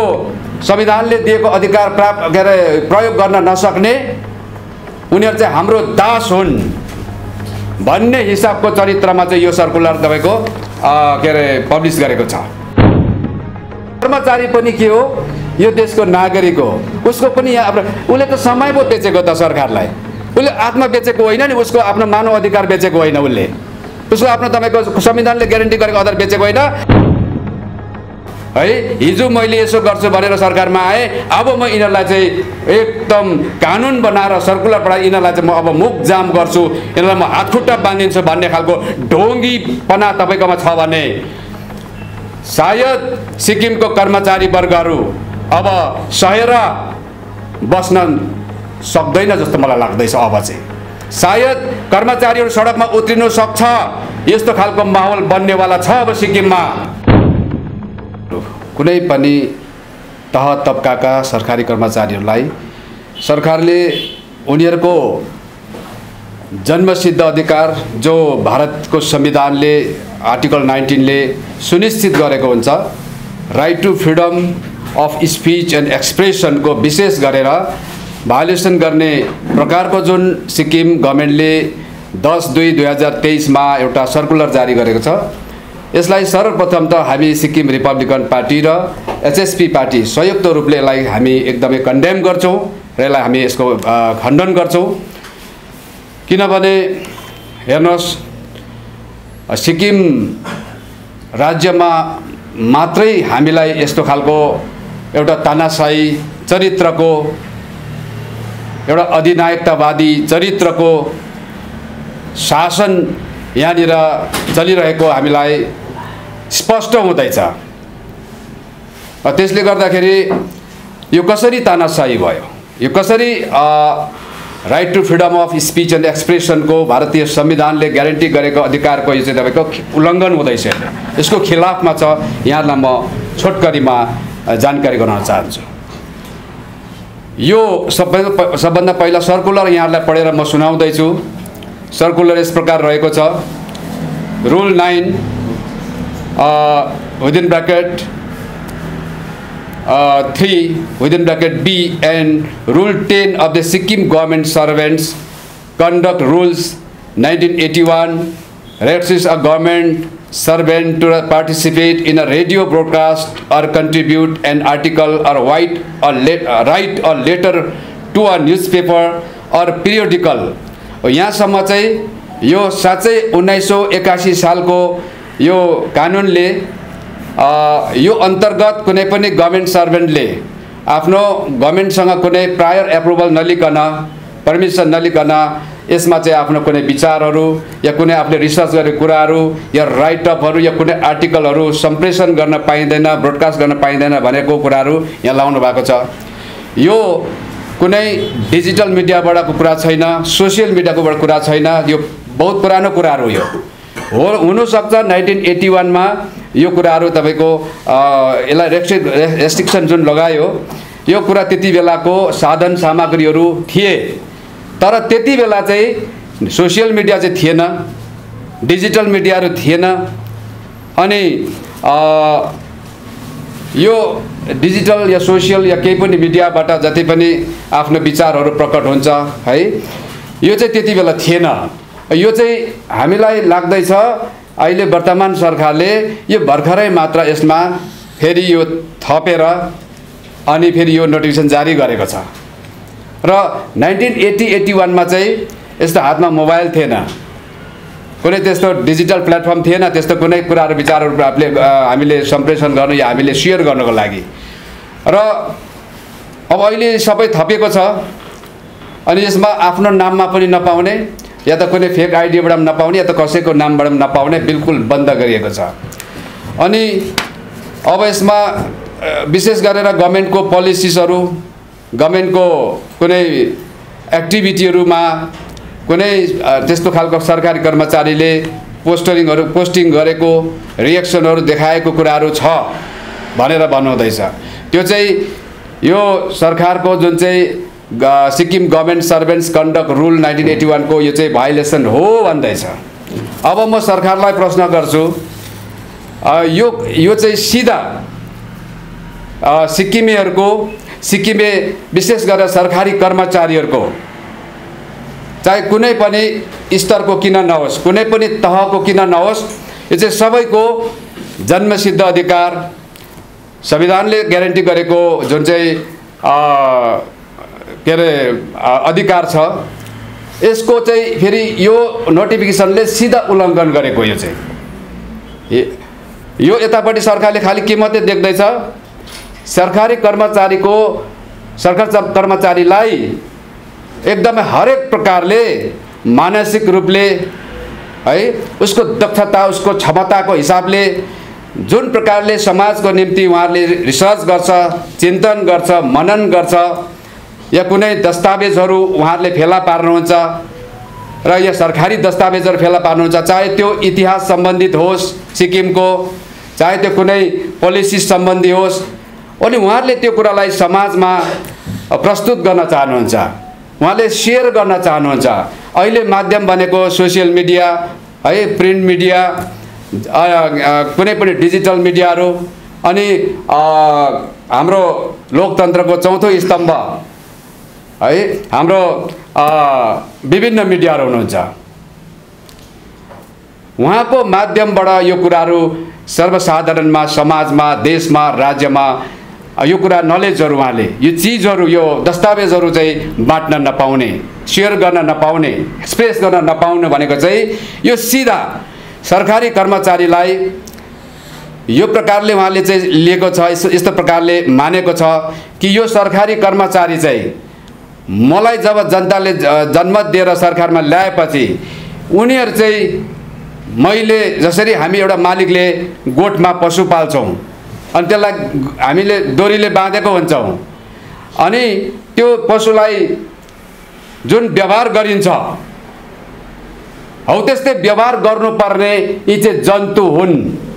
संविधानले दिएको अधिकार प्राप्त प्रयोग गर्न नसक्ने उनीहरू चाहिँ हाम्रो दास हुन् भन्ने हिसाबको चरित्रमा चाहिँ यो सर्कुलर तपाईको पब्लिस गरेको छ। कर्मचारी पनि के हो, यो देशको नागरिक हो, उसको पनि यहाँ उसले त समय पो बेचेको त सरकारलाई, उसले आत्मा बेचेको होइन नि, उसको आफ्नो मानव अधिकार बेचेको होइन, उसको आफ्नो तपाईको संविधानले ग्यारेन्टी गरेको अधिकार बेचेको होइन है। हिजो मैले यसो गर्छु भनेर सरकारमा आए, अब म यिनीहरूलाई चाहिँ एकदम कानुन बनाएर सर्कुलर पढाइ यिनीहरूलाई चाहिँ म अब मुख जाम गर्छु, यिनीहरूलाई म हातखुट्टा बाँधिदिन्छु भन्ने खालको ढोंगीपना तपाईकोमा छ भने सायद सिक्किमको कर्मचारी वर्गहरू अब सहेर बस्न सक्दैन जस्तो मलाई लाग्दैछ। अब चाहिँ सायद कर्मचारीहरू सडकमा उत्रिनु सक्छ, यस्तो खालको माहौल बन्नेवाला छ अब सिक्किममा। कुनै पनि तह तबकाका सरकारी कर्मचारीहरूलाई सरकारले उनीहरूको जन्मसिद्ध अधिकार जो भारतको संविधानले आर्टिकल 19 ले सुनिश्चित गरेको हुन्छ, right to freedom of speech and expression को विशेष गरेर भायोलेसन गर्ने प्रकारको जुन सिक्किम गभर्नमेन्टले 10/2/2023 मा एउटा सर्कुलर जारी गरेको छ, यसलाई सर्वप्रथम त हामी सिक्किम रिपब्लिकन पार्टी र एचएसपी पार्टी संयुक्त रूपले यसलाई हामी एकदमै कन्डेम गर्छौं र यसलाई हामी यसको खण्डन गर्छौं। किनभने हेर्नुहोस्, सिक्किम राज्यमा मात्रै हामीलाई यस्तो खालको एउटा तानाशाही चरित्रको, एउटा अधिनायकतावादी चरित्रको शासन यहाँनिर चलिरहेको हामीलाई स्पष्ट हुँदैछ। त्यसले गर्दाखेरि यो कसरी तानाशाही भयो, यो कसरी right to freedom of speech and expression को भारतीय संविधानले ग्यारेन्टी गरेको अधिकारको यो चाहिँ तपाईको उल्लङ्घन हुँदैछ, यसको खिलाफमा छ। यहाँलाई म छोटकरीमा जानकारी गराउन चाहन्छु। यो सबभन्दा पहिला सर्कुलर यहाँलाई पढेर म सुनाउँदैछु। सर्कुलर यस प्रकार रहेको छ। Rule 9 within bracket 3 within bracket B and Rule 10 of the Sikkim Government Servants Conduct Rules 1981 requires a government servant to participate in a radio broadcast or contribute an article or write a letter to a newspaper or periodical। यहाँसम्म चाहिँ यो साँच्चै 1981 सालको यो कानुनले यो अन्तर्गत कुनै पनि गभर्नमेन्ट सर्भेन्टले आफ्नो गभर्नमेन्टसँग कुनै प्रायर एप्रुभल नलिकन, पर्मिसन नलिकन यसमा चाहिँ आफ्नो कुनै विचारहरू या कुनै आफूले रिसर्च गरेको कुराहरू या राइटअपहरू या कुनै आर्टिकलहरू सम्प्रेषण गर्न पाइँदैन, ब्रोडकास्ट गर्न पाइँदैन भनेको कुराहरू यहाँ लाउनु भएको छ। यो कुनै डिजिटल मिडियाबाटको कुरा छैन, सोसियल मिडियाको कुरा छैन, यो बहुत पुरानो कुराहरू यो हो। हुनसक्छ 1981 मा यो कुराहरू तपाईको यसलाई रेस्ट्रिक्सन जुन लगायो, यो कुरा त्यति बेलाको साधन सामग्रीहरू थिए, तर त्यति बेला चाहिँ सोसियल मिडिया चाहिँ थिएन, डिजिटल मिडियाहरू थिएन। अनि यो डिजिटल या सोसियल या केही पनि मिडियाबाट जति पनि आफ्नो विचारहरू प्रकट हुन्छ है, यो चाहिँ त्यति बेला थिएन। यो चाहिँ हामीलाई लाग्दैछ अहिले वर्तमान सरकारले यो भर्खरै मात्र यसमा फेरि यो थपेर अनि फेरि यो नोटिफिकेसन जारी गरेको छ। र 1981 मा चाहिँ यस्तो हातमा मोबाइल थिएन, कुनै त्यस्तो डिजिटल प्लेटफर्म थिएन, त्यस्तो कुनै कुराहरू विचारहरू हामीले सम्प्रेषण गर्नु या हामीले शेयर गर्नको लागि। र अब अहिले सबै थपेको छ, अनि यसमा आफ्नो नाममा पनि नपाउने या त कुनै फेक आइडीबाट पनि नपाउने या त कसैको नामबाट पनि नपाउने बिल्कुल बन्द गरिएको छ। अनि अब यसमा विशेष गरेर गभर्नमेन्टको पोलिसिसहरू, गभर्नमेन्टको कुनै एक्टिभिटीहरूमा कुनै त्यस्तो खालको सरकारी कर्मचारीले पोस्टिङ गरेको रिएक्सनहरू देखाएको कुराहरू छ भनेर भन्नुहुँदैछ। त्यो चाहिँ यो सरकारको जुन चाहिँ Sikkim government servants conduct rule 1981 को यो चाहिँ भायोलेसन हो भन्दैछ। अब म सरकारलाई प्रश्न गर्छु, यो चाहिँ सिधा सिक्किमेहरूको सिक्किमे विशेष गरेर सरकारी कर्मचारीहरूको चाहे कुनै पनि स्तरको किन नहोस्, कुनै पनि तहको किन नहोस्, यो चाहिँ सबैको जन्मसिद्ध अधिकार संविधानले ग्यारेन्टी गरेको जुन चाहिँ के अरे अधिकार छ, यसको चाहिँ फेरि यो नोटिफिकेसनले सिधा उल्लङ्घन गरेको। यो चाहिँ यो यतापट्टि सरकारले खालि के मात्रै देख्दैछ, सरकारी कर्मचारीलाई एकदमै हरेक प्रकारले मानसिक रूपले है उसको दक्षता, उसको क्षमताको हिसाबले जुन प्रकारले समाजको निम्ति उहाँहरूले रिसर्च गर्छ, चिन्तन गर्छ, मनन गर्छ, या कुनै दस्तावेजहरू उहाँहरूले फेला पार्नुहुन्छ र या सरकारी दस्तावेजहरू फेला पार्नुहुन्छ, चाहे त्यो इतिहास सम्बन्धित होस् सिक्किमको, चाहे त्यो कुनै पोलिसी सम्बन्धी होस्, अनि उहाँहरूले त्यो कुरालाई समाजमा प्रस्तुत गर्न चाहनुहुन्छ, उहाँले सेयर गर्न चाहनुहुन्छ। अहिले माध्यम बनेको सोसियल मिडिया है, प्रिन्ट मिडिया, कुनै पनि डिजिटल मिडियाहरू, अनि हाम्रो लोकतन्त्रको चौथो स्तम्भ है हाम्रो विभिन्न मिडियाहरू हुनुहुन्छ। उहाँको माध्यमबाट यो कुराहरू सर्वसाधारणमा, समाजमा, देशमा, राज्यमा यो कुरा नलेजहरू, उहाँले यो चिजहरू, यो दस्तावेजहरू चाहिँ बाँड्न नपाउने, सेयर गर्न नपाउने, एक्सप्रेस गर्न नपाउने भनेको चाहिँ यो सिधा सरकारी कर्मचारीलाई यो प्रकारले उहाँले चाहिँ लिएको छ, यस्तो प्रकारले मानेको छ कि यो सरकारी कर्मचारी चाहिँ मलाई जब जनताले जनमत दिएर सरकारमा ल्याएपछि उनीहरू चाहिँ मैले जसरी हामी एउटा मालिकले गोठमा पशु पाल्छौँ अनि त्यसलाई हामीले डोरीले बाँधेको हुन्छौँ, अनि त्यो पशुलाई जुन व्यवहार गरिन्छ हौ त्यस्तै व्यवहार गर्नुपर्ने यी चाहिँ जन्तु हुन्।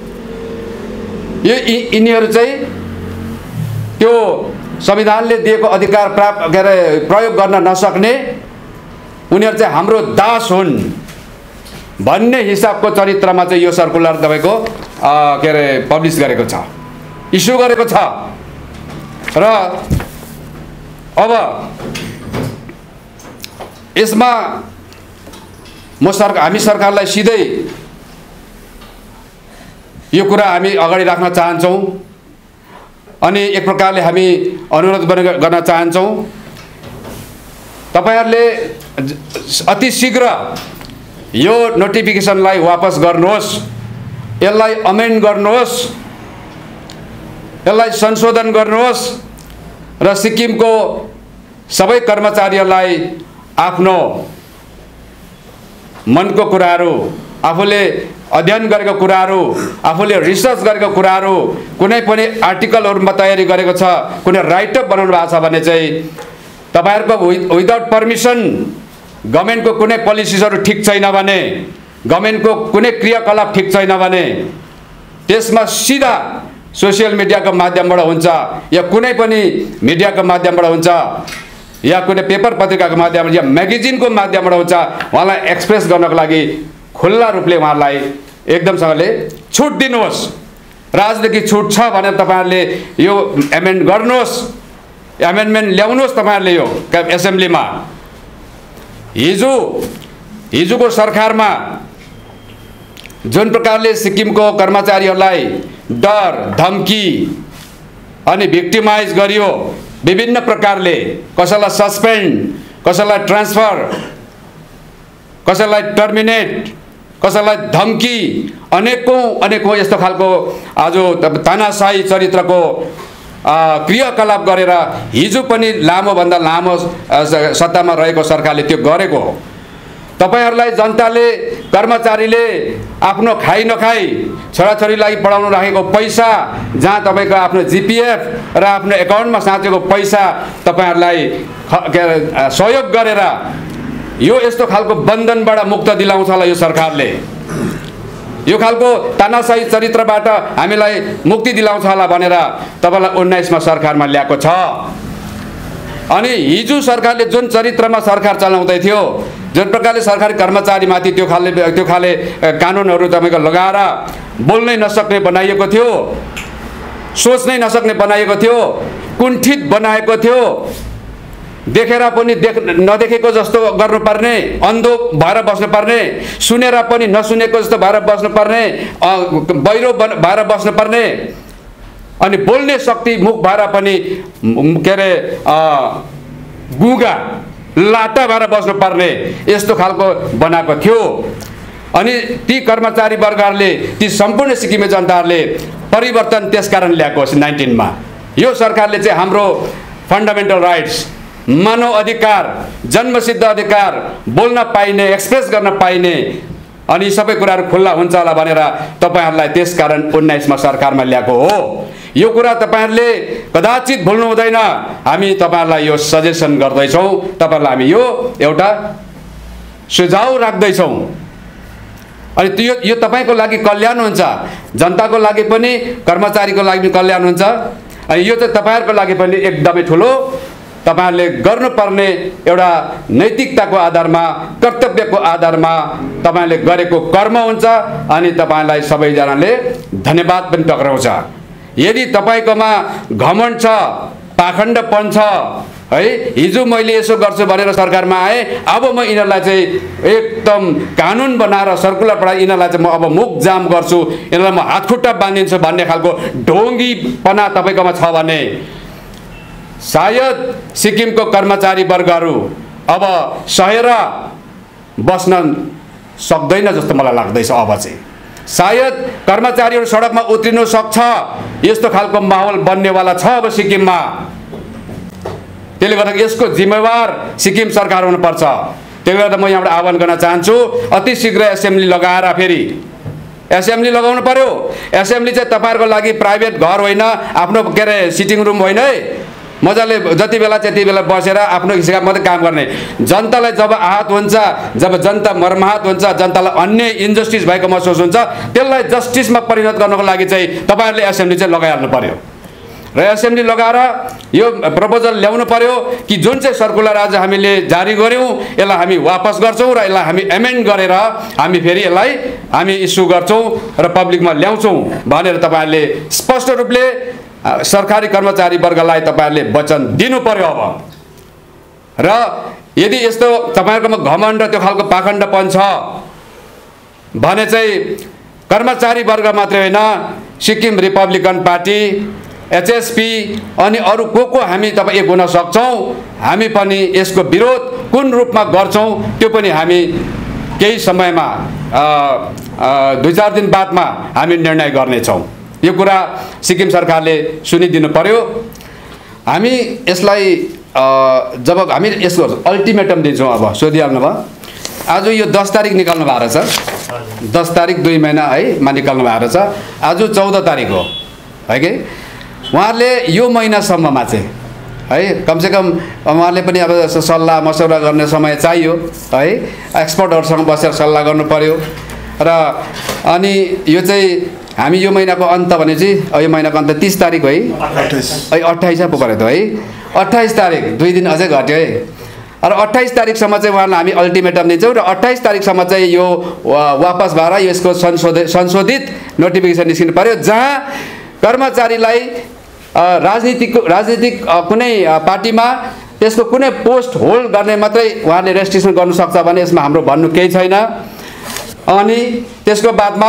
यो यिनीहरू चाहिँ त्यो संविधानले दिएको अधिकार प्रयोग गर्न नसक्ने, उनीहरू चाहिँ हाम्रो दास हुन् भन्ने हिसाबको चरित्रमा चाहिँ यो सर्कुलर तपाईँको के अरे पब्लिस गरेको छ, इस्यु गरेको छ। र अब यसमा हामी सरकारलाई सिधै यो कुरा हामी अगाडि राख्न चाहन्छौँ, अनि एक प्रकारले हामी अनुरोध गर्न चाहन्छौँ, तपाईहरुले अति शीघ्र यो नोटिफिकेसनलाई वापस गर्नुहोस्, यसलाई अमेन्ड गर्नुहोस्, यसलाई संशोधन गर्नुहोस् र सिक्किमको सबै कर्मचारीहरूलाई आफ्नो मनको कुराहरू, आफूले अध्ययन गरेको कुराहरू, आफूले रिसर्च गरेको कुराहरू, कुनै पनि आर्टिकलहरुमा तयारी गरेको छ, कुनै राइटअप बनाउनु भएको छ भने चाहिँ तपाईहरुको विदाउट परमिसन गभर्नमेन्टको कुनै पोलिसिसहरु ठीक छैन भने, गभर्नमेन्टको कुनै क्रियाकलाप ठीक छैन भने त्यसमा सिधा सोशल मिडियाको माध्यमबाट हुन्छ या कुनै पनि मिडियाको माध्यमबाट हुन्छ या कुनै पेपर पत्रिकाको माध्यमबाट या म्यागजिनको माध्यमबाट हुन्छ, उहाँलाई एक्सप्रेस गर्नको लागि खुल्ला रूपले उहाँलाई एकदमसँगले छुट दिनुहोस्। राजदेखि छुट छ भने तपाईहरुले यो एमेन्ड गर्नुहोस्, एमेन्डमेन्ट ल्याउनुहोस् तपाईहरुले यो एसेम्ब्लीमा। हिजोको सरकारमा जुन प्रकारले सिक्किमको कर्मचारीहरूलाई डर, धम्की अनि भिक्टिमाइज गरियो विभिन्न प्रकारले, कसैलाई सस्पेन्ड, कसैलाई ट्रान्सफर, कसैलाई टर्मिनेट, कसैलाई धम्की, अनेकौं यस्तो खालको आज तानाशाही चरित्रको क्रियाकलाप गरेर हिजो पनि लामो भन्दा लामो सत्तामा रहेको सरकारले त्यो गरेको हो। तपाईहरुलाई जनताले, कर्मचारीले आफ्नो खाइ नखाइ छोराछोरीलाई पढाउन राखेको पैसा, जहाँ तपाईको आफ्नो जीपीएफ र आफ्नो एकाउन्टमा साँचेको पैसा तपाईहरुलाई सहयोग गरेर यो यस्तो खालको बन्धनबाट मुक्त दिलाउँछ होला यो सरकारले, यो खालको तानाशाही चरित्रबाट हामीलाई मुक्ति दिलाउँछ होला भनेर तपाईलाई 19 मा सरकारमा ल्याएको छ। अनि हिजो सरकारले जुन चरित्रमा सरकार चलाउँदै थियो, जुन प्रकारले सरकारी कर्मचारीमाथि त्यो खाले कानुनहरू तपाईको लगाएर बोल्नै नसक्ने बनाइएको थियो, सोच्नै नसक्ने बनाएको थियो, कुण्ठित बनाएको थियो, देखेर पनि नदेखेको जस्तो गर्नुपर्ने, अन्धो भएर बस्नुपर्ने, सुनेर पनि नसुनेको जस्तो भएर बस्नुपर्ने, बहिरो भएर बस्नुपर्ने, अनि बोल्ने शक्ति मुख भएर पनि के अरे गुगा लाटा भएर बस्नुपर्ने यस्तो खालको बनाएको थियो। अनि ती कर्मचारी वर्गहरूले, ती सम्पूर्ण सिक्किमे जनताहरूले परिवर्तन त्यसकारण ल्याएको 19 मा। यो सरकारले चाहिँ हाम्रो फन्डामेन्टल राइट्स, मानव अधिकार, जन्मसिद्ध अधिकार, बोल्न पाइने, एक्सप्रेस गर्न पाइने अनि सबै कुराहरू खुल्ला हुन्छ होला भनेर तपाईहरुलाई त्यसकारण 19 मा सरकारमा ल्याएको हो। यो कुरा तपाईहरुले कदाचित भुल्नु हुँदैन। हामी तपाईहरुलाई यो सजेसन गर्दैछौं, तपाईहरुलाई हामी यो एउटा सुझाव राख्दैछौं। अनि यो तपाईको लागि कल्याण हुन्छ, जनताको लागि पनि, कर्मचारीको लागि पनि कल्याण हुन्छ। अनि यो चाहिँ तपाईहरुको लागि पनि एकदमै ठुलो तपाईहरुले गर्नुपर्ने एउटा नैतिकताको आधारमा, कर्तव्यको आधारमा तपाईहरुले गरेको कर्म हुन्छ। अनि तपाईहरुलाई सबैजनाले धन्यवाद पनि टक्राउँछ। यदि तपाईकोमा घमण्ड छ, पाखण्डपन छ है, हिजो मैले यसो गर्छु भनेर सरकारमा आए, अब म यिनीहरुलाई चाहिँ एकदम कानुन बनाएर सर्कुलर पढाइ यिनीहरुलाई चाहिँ म अब मुख जाम गर्छु, यिनीहरुलाई म हातखुट्टा बान्दिन्छु भन्ने खालको ढोंगीपना तपाईकोमा छ भने सायद सिक्किमको कर्मचारी वर्गहरू अब सहेर बस्न सक्दैन जस्तो मलाई लाग्दैछ। अब चाहिँ सायद कर्मचारीहरू सडकमा उत्रिनु सक्छ, यस्तो खालको माहौल बन्नेवाला छ अब सिक्किममा। त्यसले गर्दा यसको जिम्मेवार सिक्किम सरकार हुनुपर्छ। त्यसले गर्दा म यहाँबाट आह्वान गर्न चाहन्छु, अति शीघ्र एसेम्ब्ली लगाएर फेरि एसेम्ब्ली लगाउनु पर्यो। एसेम्ब्ली चाहिँ तपाईहरुको लागि प्राइभेट घर होइन, आफ्नो के अरे सिटिङ रुम होइन है। मजाले जति बेला त्यति बेला बसेर आफ्नो हिसाबमा मात्रै काम गर्ने। जनतालाई जब आहत हुन्छ, जब जनता मर्माहत हुन्छ, जनतालाई अन्य इन्जस्टिस भएको महसुस हुन्छ, त्यसलाई जस्टिसमा परिणत गर्नको लागि चाहिँ तपाईहरुले एसेम्ब्ली चाहिँ लगाइहाल्नु पर्यो। र एसेम्ब्ली लगाएर यो प्रपोजल ल्याउनु पर्यो कि जुन चाहिँ सर्कुलर आज हामीले जारी गर्यौं यसलाई हामी वापस गर्छौं र यसलाई हामी एमेन्ड गरेर हामी फेरि यसलाई हामी इस्यु गर्छौं र पब्लिकमा ल्याउँछौं भनेर तपाईहरुले स्पष्ट रूपले सरकारी कर्मचारी वर्गलाई तपाईहरुले वचन दिनु पर्यो। अब र यदि यस्तो तपाईहरुकोमा घमण्ड र त्यो खालको पाखण्डपन छ भने चाहिँ कर्मचारी वर्ग मात्रै होइन, सिक्किम रिपब्लिकन पार्टी, एचएसपी अनि अरु को हामी तपाई एक हुन सक्छौं। हामी पनि यसको विरोध कुन रूपमा गर्छौं त्यो पनि हामी केही समयमा 2-4 दिन बादमा हामी निर्णय गर्ने छौं। यो कुरा सिक्किम सरकारले सुनिदिनु पर्यो। हामी यसलाई जब हामी यसको अल्टिमेटम दिन्छौं, अब सोधिहाल्नु भयो, आज यो 10 तारिक निकाल्नु भएको छ, 10 तारिक 2 महिना है मा निकाल्नु भएको छ। आज 14 तारिक हो है कि उहाँले यो महिनासम्ममा चाहिँ है कमसेकम उहाँले पनि अब सल्लाह मसौरा गर्ने समय चाहियो है, एक्सपर्टहरुसँग बसेर सल्लाह गर्नु पर्यो। र अनि यो चाहिँ हामी यो महिनाको अन्त भनेपछि यो महिनाको अन्त 30 तारिक हो है, 28 पो पऱ्यो त है, 28 तारिक 2 दिन अझै घट्यो है। र 28 तारिकसम्म चाहिँ उहाँलाई हामी अल्टिमेटम दिन्छौं र 28 तारिकसम्म चाहिँ यो वापस भएर यसको संशोधित नोटिफिकेसन निस्किनु पर्यो, जहाँ कर्मचारीलाई राजनीतिक कुनै पार्टीमा त्यसको कुनै पोस्ट होल्ड गर्ने मात्रै उहाँले रेस्ट्रिक्सन गर्न सक्छ भने यसमा हाम्रो भन्नु केही छैन। अनि त्यसको बादमा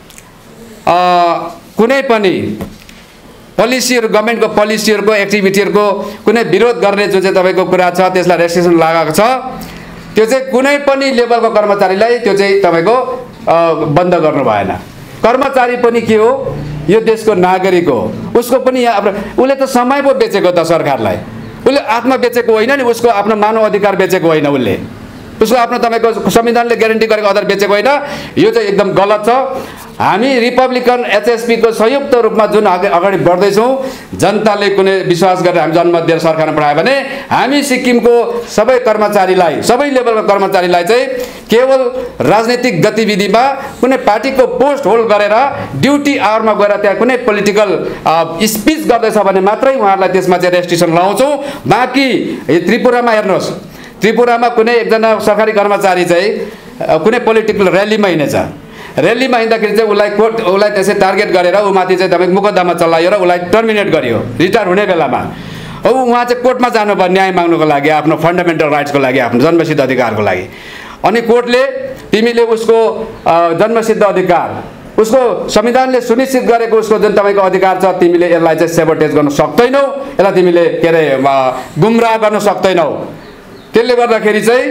कुनै पनि पोलिसीहरु, गभर्नमेन्टको पोलिसीहरुको एक्टिभिटीहरुको कुनै विरोध गर्ने जुन चाहिँ तपाईको कुरा छ त्यसलाई रेस्ट्रिक्सन लगाएको छ, त्यो चाहिँ कुनै पनि लेभलको कर्मचारीलाई त्यो चाहिँ तपाईको बन्द गर्नु भएन। कर्मचारी पनि के हो, यो देशको नागरिक हो, उसको पनि यहाँ उले त समय पो बेचेको त सरकारलाई, उले आत्मा बेचेको होइन नि, उसको आफ्नो मानव अधिकार बेचेको होइन, उसले उसको आफ्नो तपाईको संविधानले ग्यारेन्टी गरेको अधिकार बेचेको होइन। यो चाहिँ एकदम गलत छ। हामी रिपब्लिकन एचएसपी को संयुक्त रूपमा जुन अगाडि बढ्दै छौं, जनताले कुनै विश्वास गरेर हामी जनमत दिएर सरकारमा पठायो भने हामी सिक्किमको सबै कर्मचारीलाई, सबै लेभलको कर्मचारीलाई चाहिँ केवल राजनीतिक गतिविधिमा कुनै पार्टीको पोस्ट होल्ड गरेर ड्युटी आवरमा गएर त्यहाँ कुनै पोलिटिकल स्पीच गर्दैछ भने मात्रै उहाँहरूलाई त्यसमा चाहिँ रेस्ट्रिक्सन लगाउँछौं। बाँकी त्रिपुरामा हेर्नुहोस्, त्रिपुरामा कुनै एकजना सरकारी कर्मचारी चाहिँ कुनै पोलिटिकल र्यालीमा हिँडेछ, र्यालीमा हिँड्दाखेरि चाहिँ उसलाई त्यसै टार्गेट गरेर ऊ माथि चाहिँ तपाईँ मुकदमा चलायो र उसलाई टर्मिनेट गरियो रिटायर हुने बेलामा। अब उहाँ चाहिँ कोर्टमा जानुभयो न्याय माग्नुको लागि, आफ्नो फन्डामेन्टल राइट्सको लागि, आफ्नो जन्मसिद्ध अधिकारको लागि। अनि कोर्टले तिमीले उसको जन्मसिद्ध अधिकार, उसको संविधानले सुनिश्चित गरेको उसको जुन तपाईँको अधिकार छ, तिमीले यसलाई चाहिँ सेबोटेज गर्न सक्दैनौ, यसलाई तिमीले के अरे गुमराह गर्न सक्दैनौ। त्यसले गर्दाखेरि चाहिँ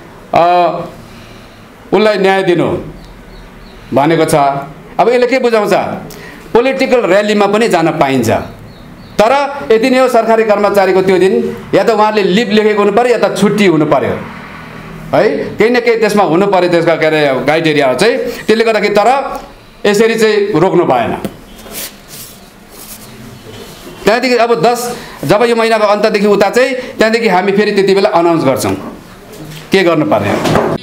उसलाई न्याय दिनु भनेको छ। अब यसले के बुझाउँछ? पोलिटिकल र्यालीमा पनि जान पाइन्छ, तर यति नै हो सरकारी कर्मचारीको त्यो दिन या त उहाँले लिभ लेखेको हुनु पर्यो या त छुट्टी हुनु पर्यो है, केही न केही त्यसमा हुनु पर्यो त्यसका के अरे क्राइटेरिया चाहिँ। त्यसले गर्दाखेरि तर यसरी चाहिँ रोक्नु भएन। त्यहाँदेखि अब जब यो महिनाको अन्तदेखि उता चाहिँ त्यहाँदेखि हामी फेरि त्यति बेला अनाउन्स गर्छौँ के गर्नुपर्ने।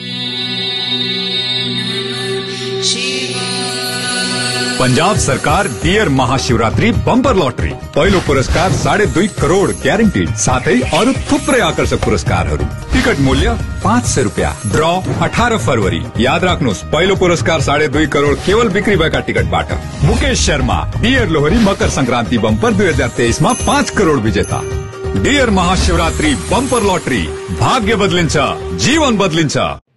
पंजाब सरकार डियर महाशिवरात्रि बम्पर लॉटरी पहिलो पुरस्कार 2.5 करोड़ ग्यारेन्टीड, साथै अरु थुप्रै आकर्षक पुरस्कारहरू। टिकट मूल्य 500 रुपियाँ। ड्र 18 फरवरी। याद राख्नुहोस्, पहिलो पुरस्कार 2.5 करोड़ केवल बिक्री भएका टिकटबाट। मुकेश शर्मा डियर लोहरी मकर संक्रान्ति बम्पर 2023 मा 5 करोड़ विजेता। डियर महाशिवरात्रि बम्पर लॉटरी, भाग्य बदलिन्छ, जीवन बदलिन्छ।